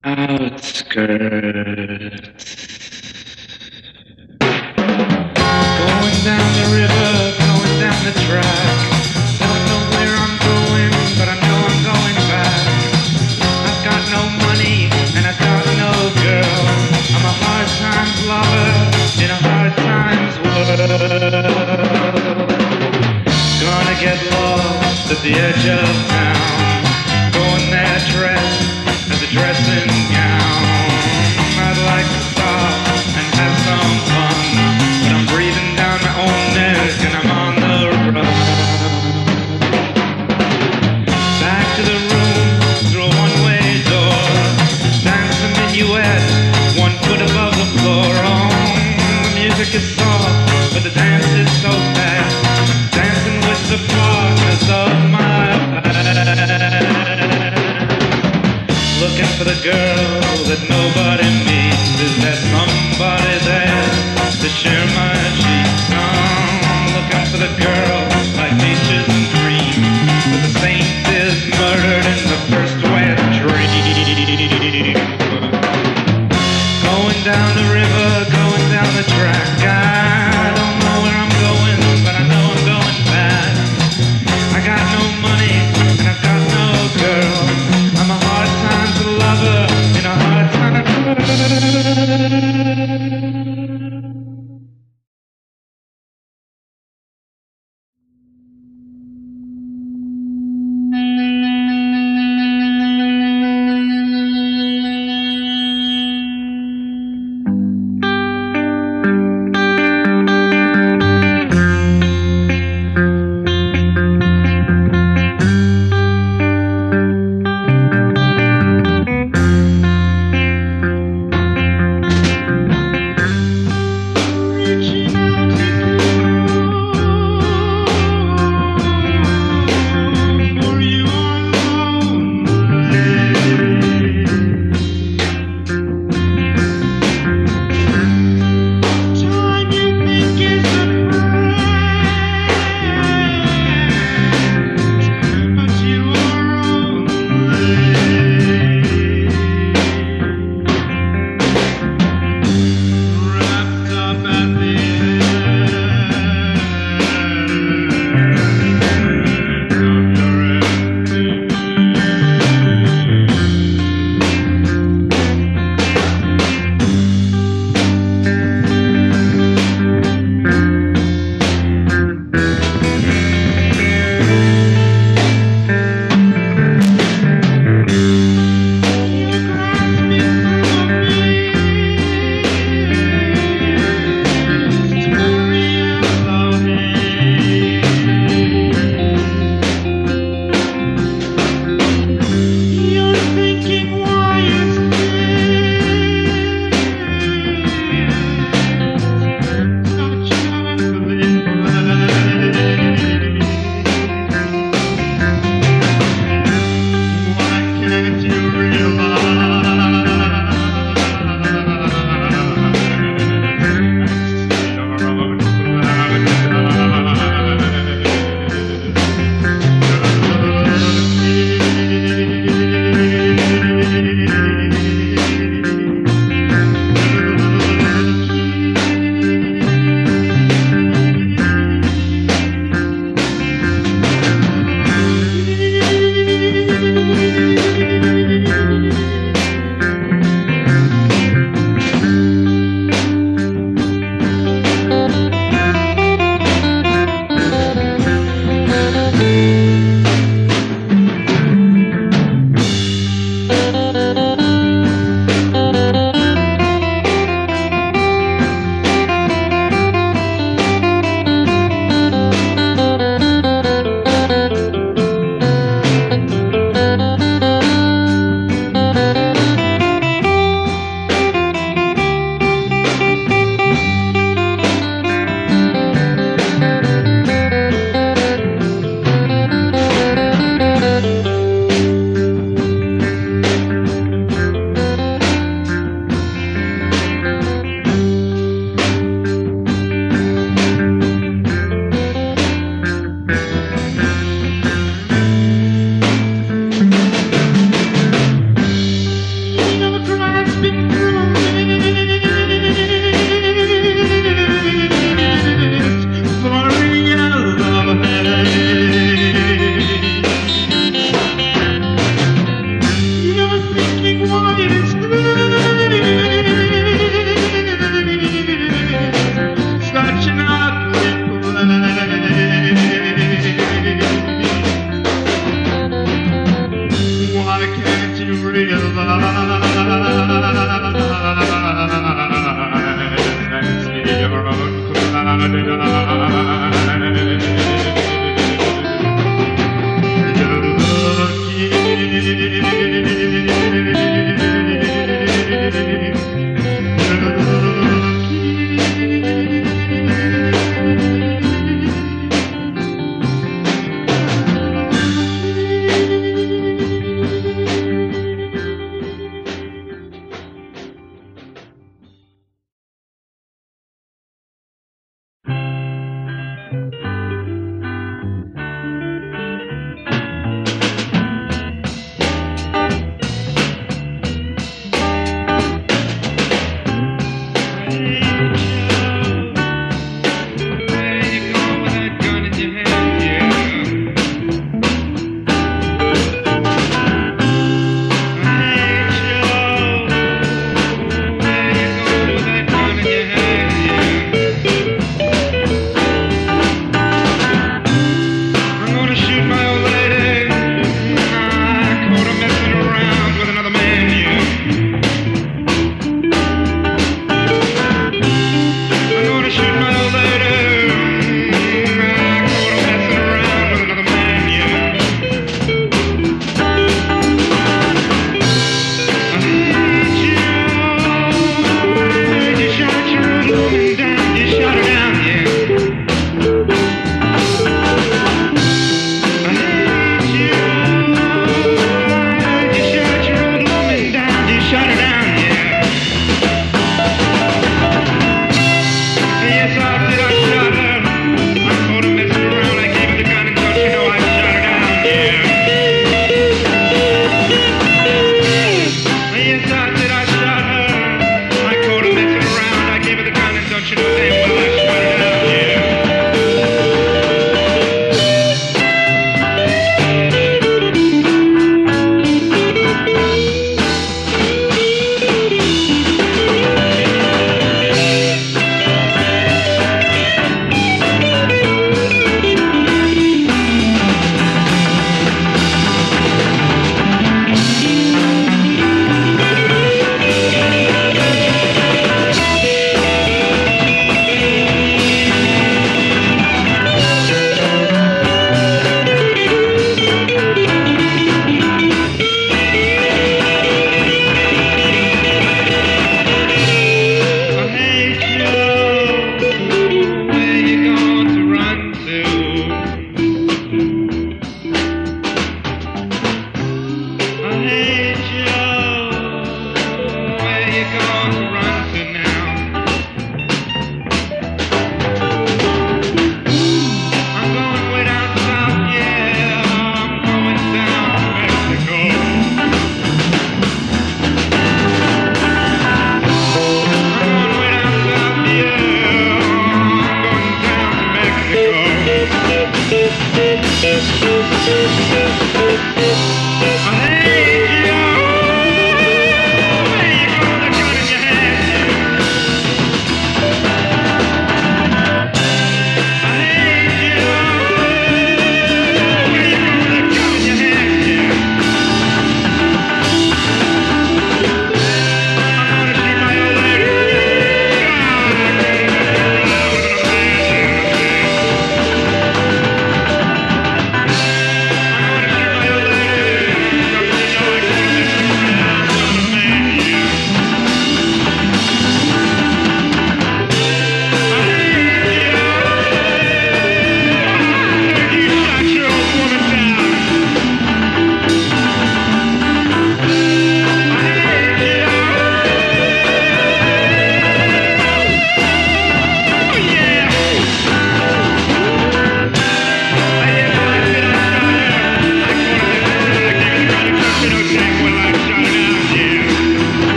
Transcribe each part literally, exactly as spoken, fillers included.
Outskirts. Going down the river, going down the track. Don't know where I'm going, but I know I'm going back. I've got no money and I've got no girl. I'm a hard times lover in a hard times world. Gonna get lost at the edge of town. Going there dressed as a dressing gown. I'd like to stop and have some fun, but I'm breathing down my own neck and I'm on the run. Back to the room through a one-way door. Dance a minuet, one foot above the floor. Oh, the music is soft, but the dance is so fast. Dancing with the partners of my past. Looking for the girl that nobody meets. Is there somebody there to share my sheets? I'm looking for the girl like peaches and cream, but the saint is murdered in the first wet dream. Going down the river, going down the track. I don't know where I'm going, but I know I'm going back. I got no money and I've got no girl. I'm a hard times lover in a hard time.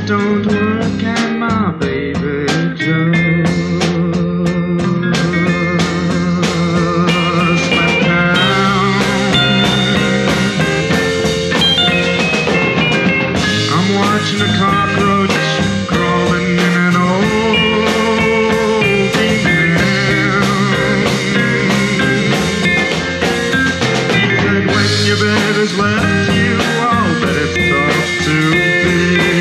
don't work and my baby just slept down. I'm watching a cockroach crawling in an old can. Said when your bed has left you, I'll bet it's tough to be.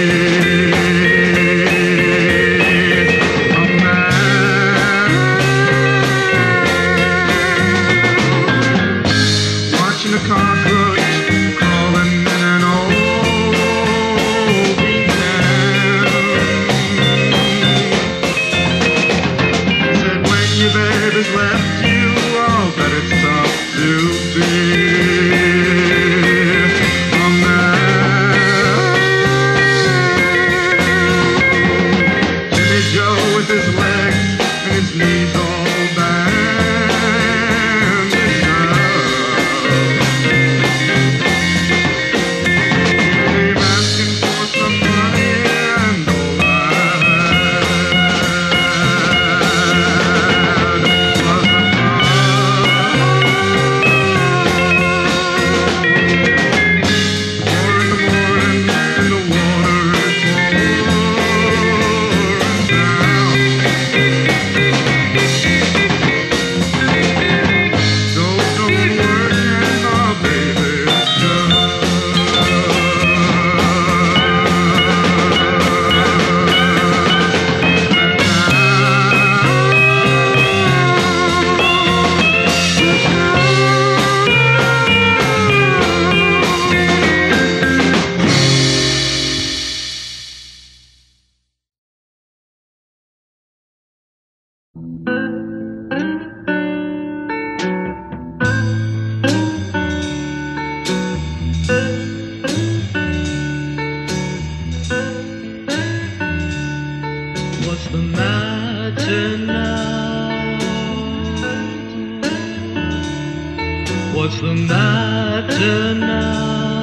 Cockroach crawling in an old can. Said when your baby's left you, I'll bet it's tough to be a man. Jimmy Joe with his legs and his knees all bandaged up. What's the matter now? What's the matter now?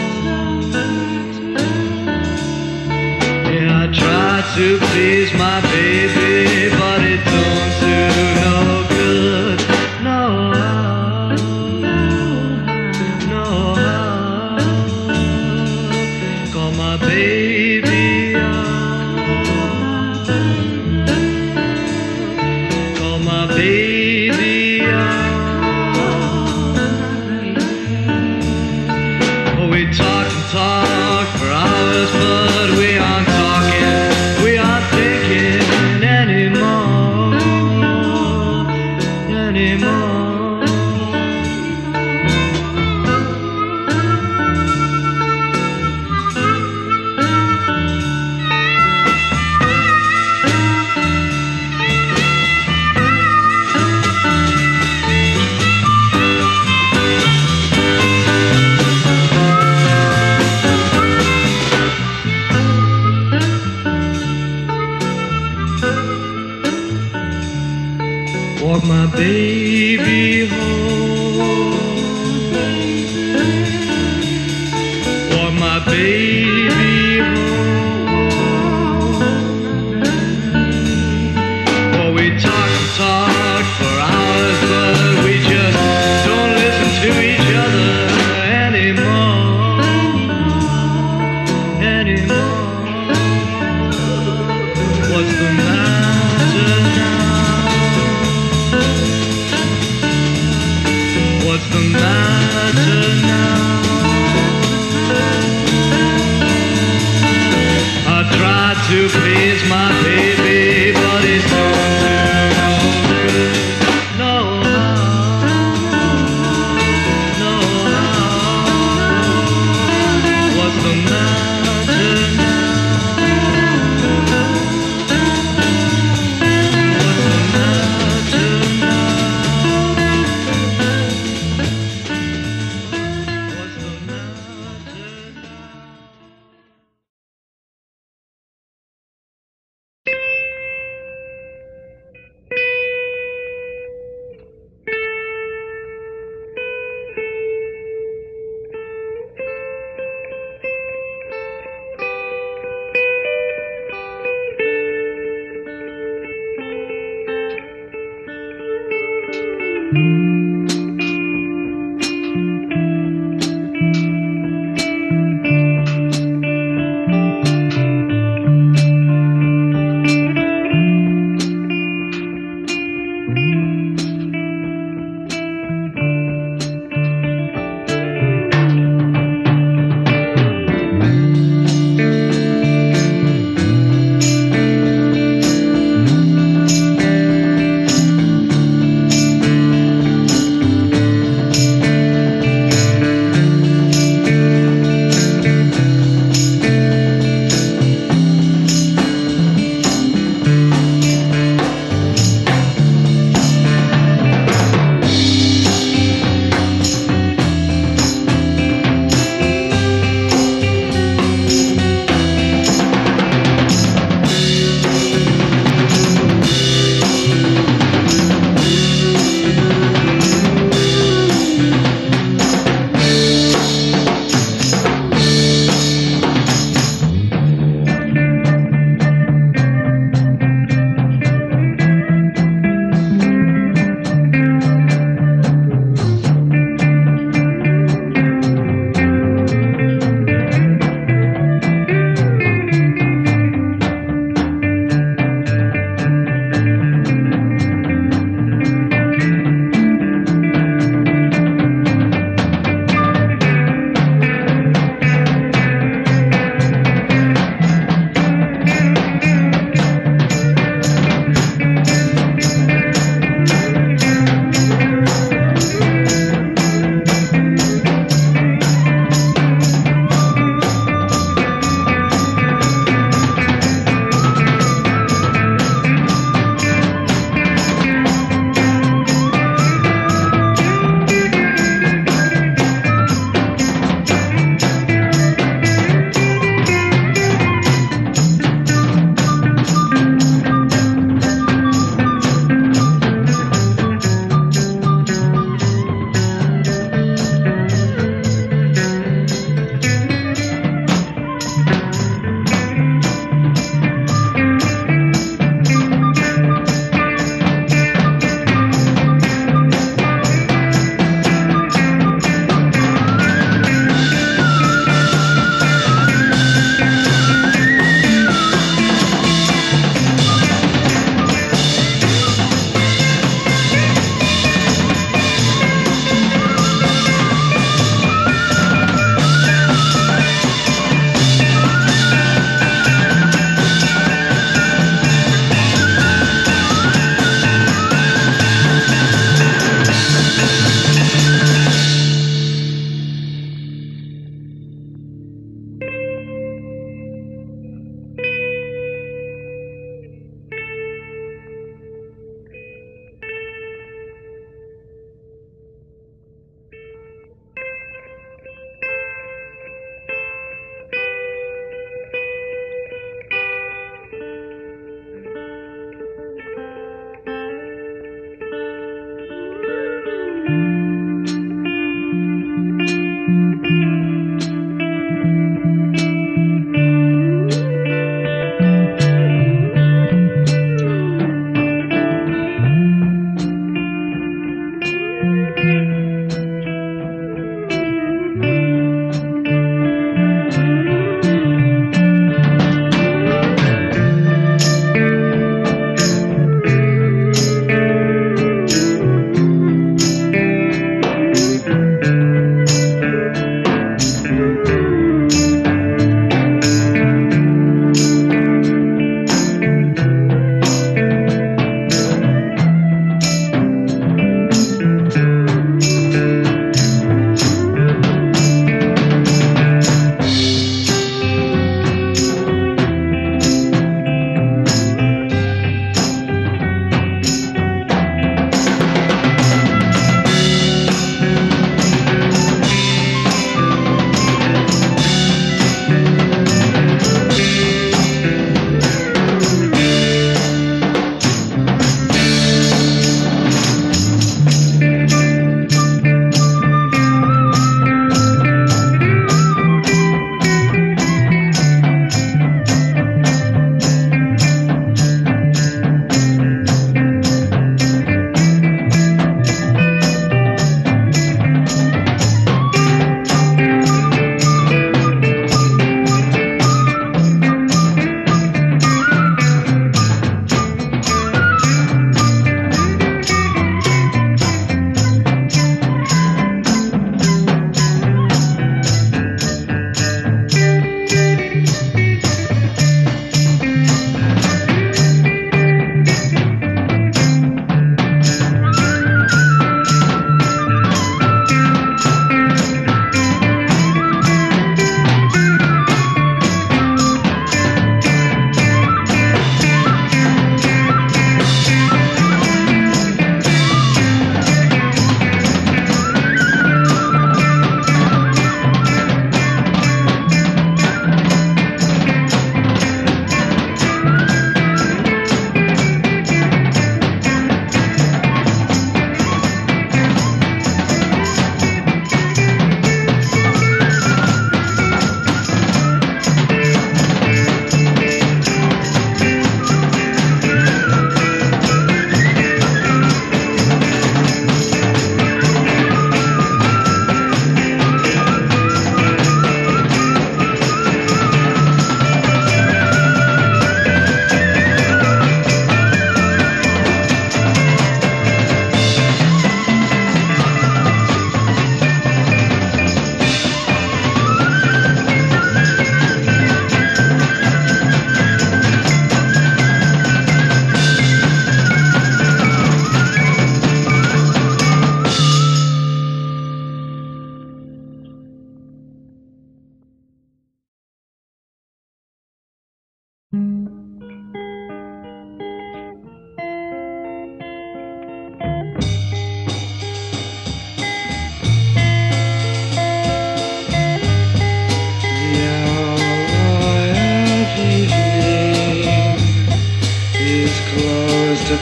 Yeah, I try to please my baby, but it don't do no good. No, no. Call my baby up. Call my baby up. Oh, we talk and talk for hours, but we aren't talking, we aren't thinking anymore, anymore. Walk my baby home. Walk my baby home. Oh, we talk and talk for hours, but we just don't listen to each other anymore, anymore. What's the matter now? What's the matter now?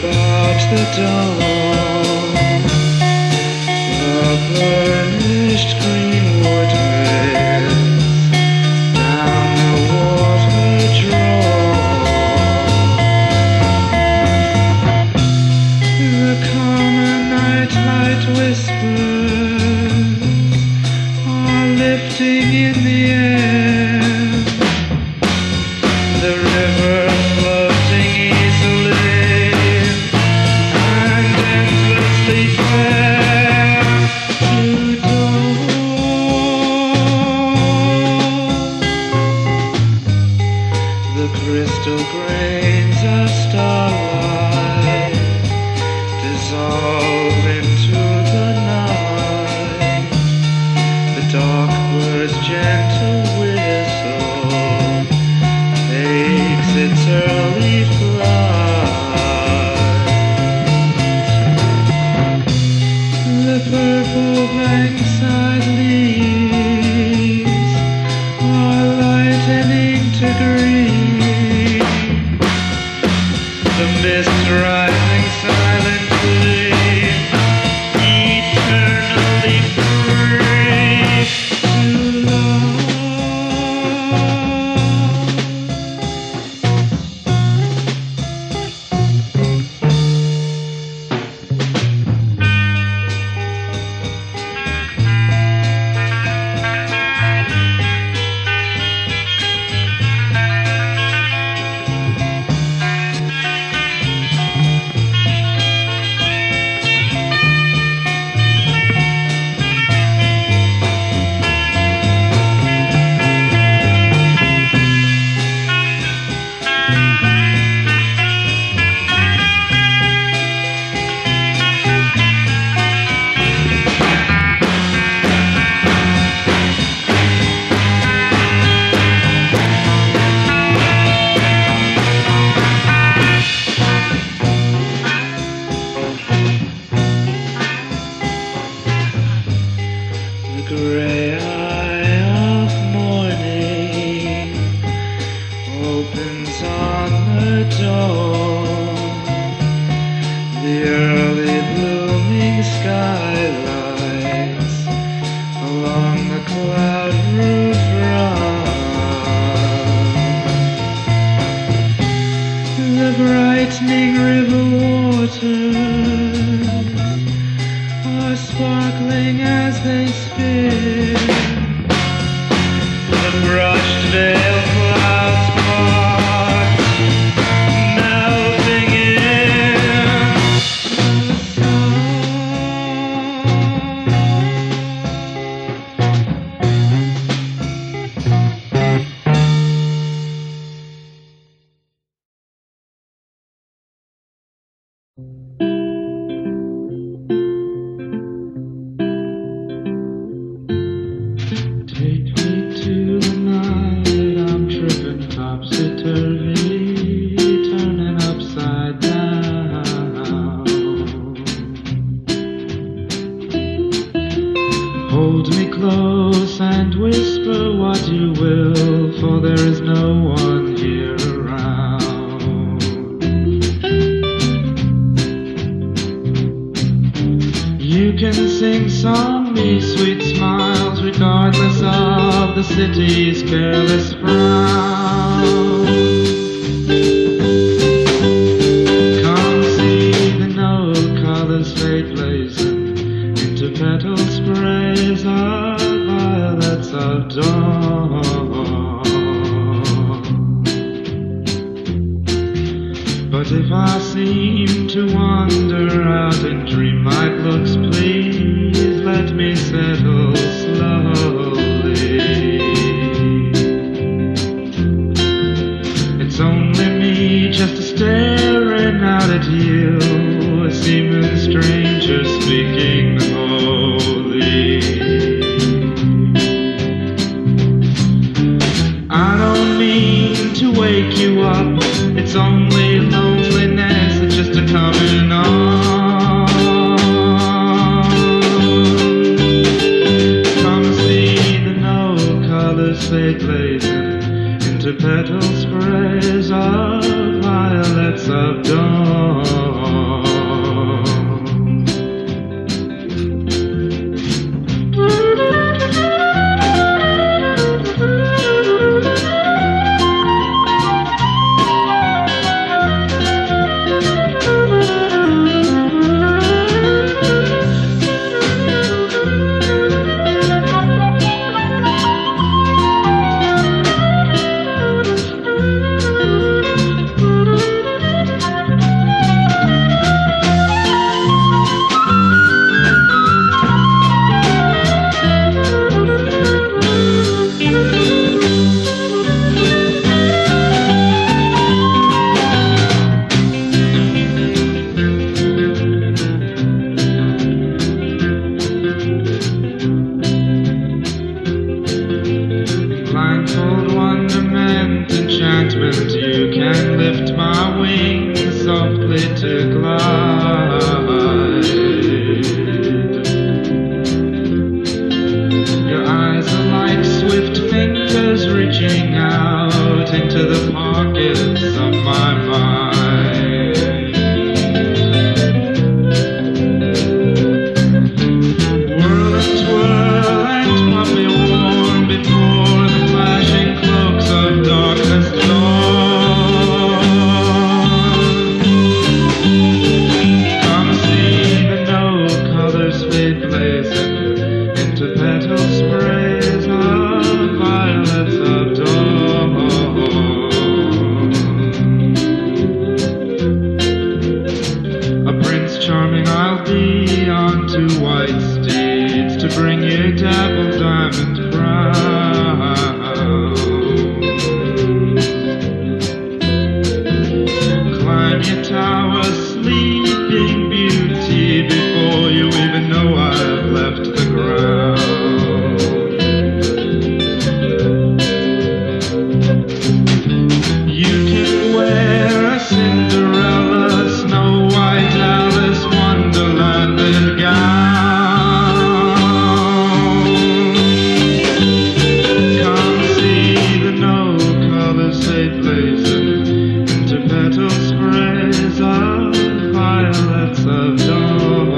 about the dawn, the burnished greenwood hills, down the water drawn. The common night light whispers are lifting in the air. The river floating easily and endlessly fair to dawn. The crystal grains of starlight dissolve into the night. The dark bird's gentle whistle takes its early flight. The purple bankside leaves are lightening to green. The mist rising silently, eternally free to love. The grey eye of morning opens on the dawn. The early blooming skylights along the cloud roof run. The brightening river waters are sparkling as they spin. The brushed veil clouds part, melting in the sun. Take me to the night, I'm tripping topsy-turvy, turning upside down. Hold me close and whisper what you will, for there is no one here around. You can sing song me sweet smiles, regardless of the city's careless frown. Come see the no colors fade blazing into petal sprays of violets of dawn. But if I seem to wander out in dreamlike looks, please let me settle slowly. It's only me just staring out at you, a seeming stranger speaking holy. I don't mean to wake you up, it's only loneliness, it's just a coming on. Come see the no colors fade blazing into petal sprays of violets of dawn. Blindfold wonderment, enchantment, you can lift my wings softly to glide. Your eyes are like swift fingers reaching out into the pockets of my mind. Whirl and twirl and pop me warm before the flashing cloaks of darkness dawn. Come see the no colors fade blazing into petal sprays of violets of dawn. A prince charming I'll be on two white steeds to bring you dappled diamond crowns. Climb your tower, sleeping beauty, before you even know I've left the ground. You can wear a Cinderella, Snow White, Alice, Wonderland gown. Come see the no colors fade blazing into petal sprays of violets of dawn,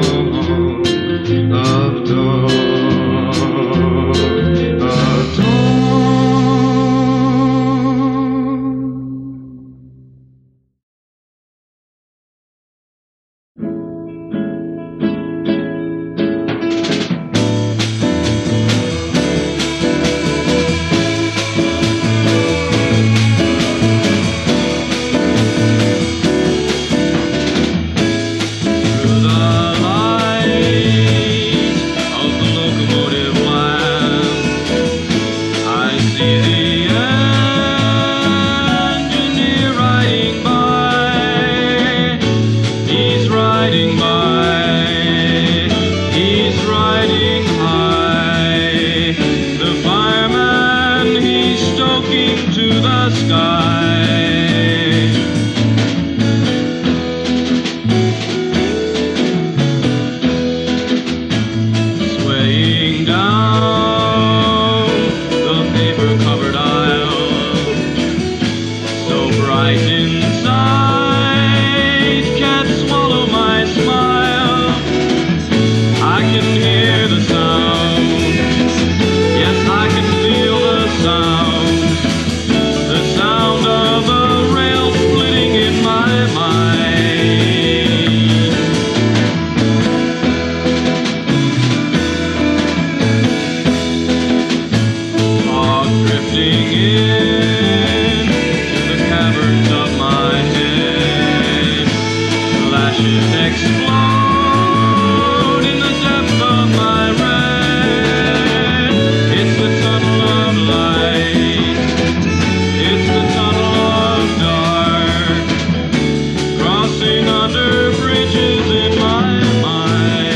of dawn, of dawn. Through the light of the locomotive lamp, I see the engineer riding by. He's riding by. He's riding high. The fireman, he's stoking to the sky. Swaying down the paper-covered aisle, so bright inside, can't swallow my smile. I can hear the sound, yes, I can feel the sound, the sound of a rail splitting in my mind. Fog drifting in the caverns of my head, flashes explode in the depth of my red. It's the tunnel of light, it's the tunnel of dark, crossing under bridges in my mind.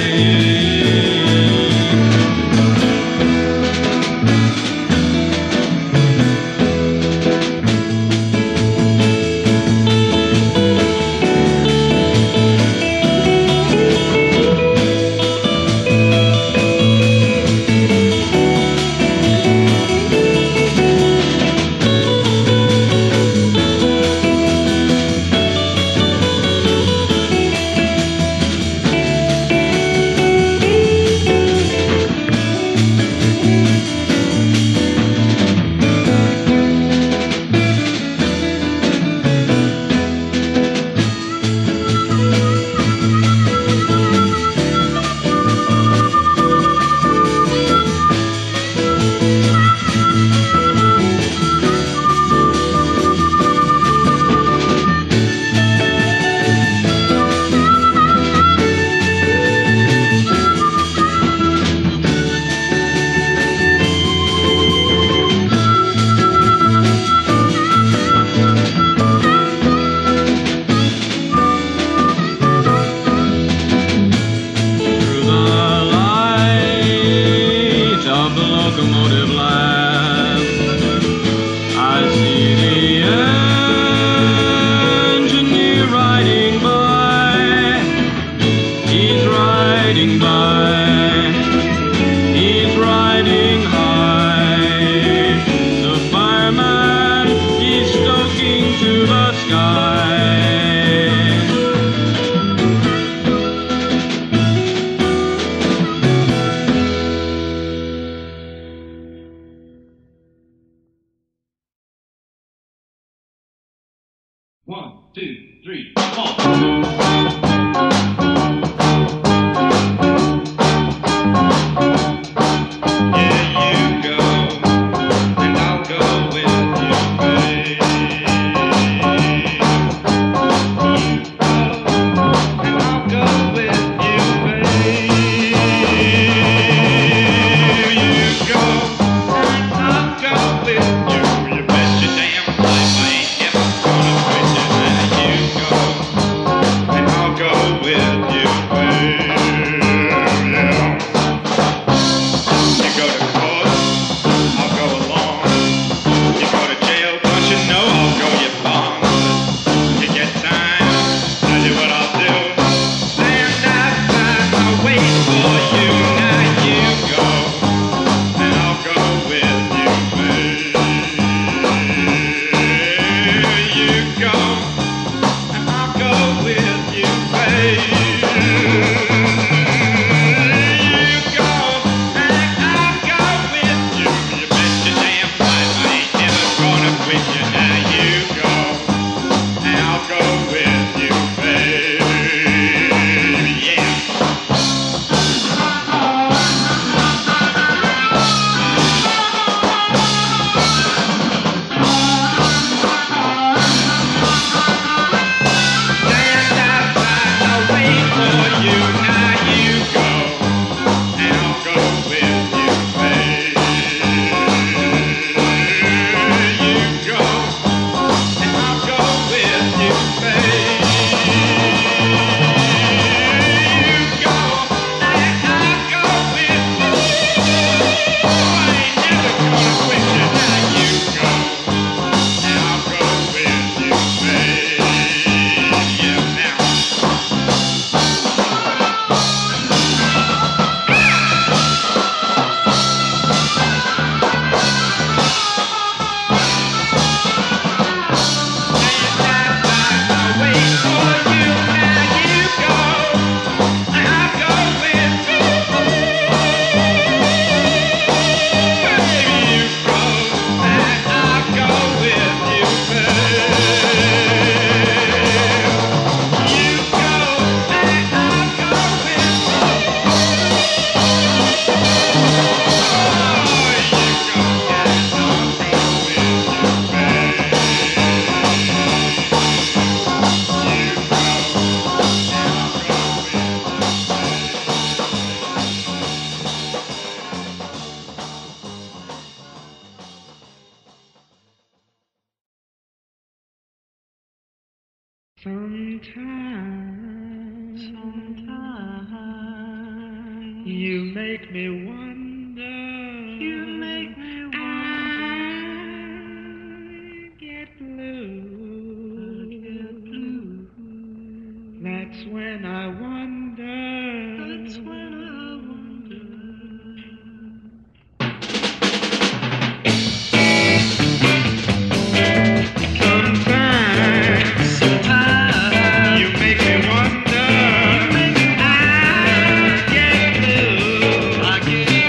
One, two, three, four. Sometimes, sometimes you make me wonder. You make me wonder. I get blue. I get blue. That's when I wonder. That's when I wonder. I get blue. I get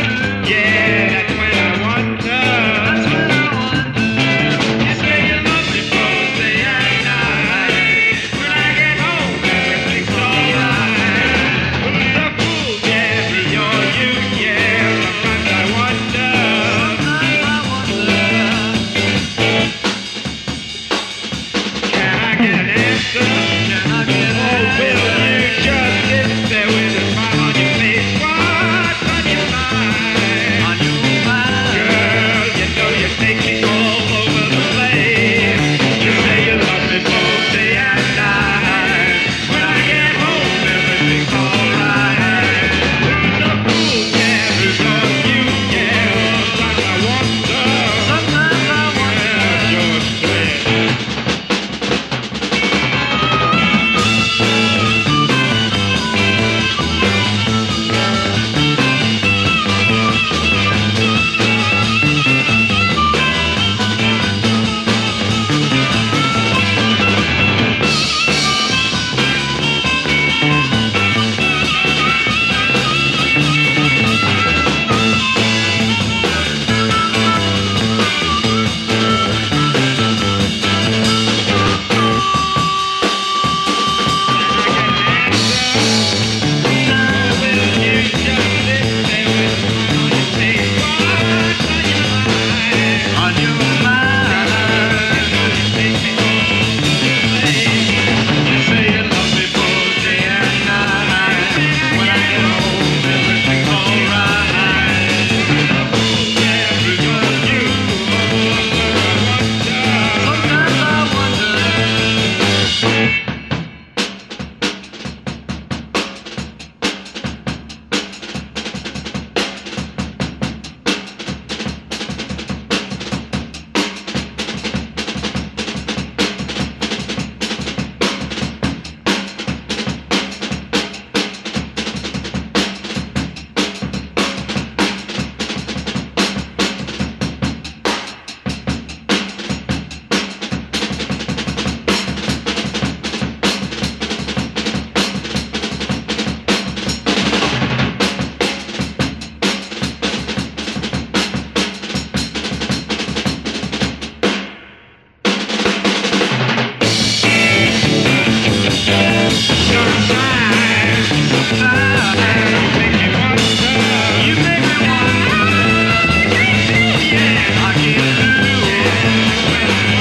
night.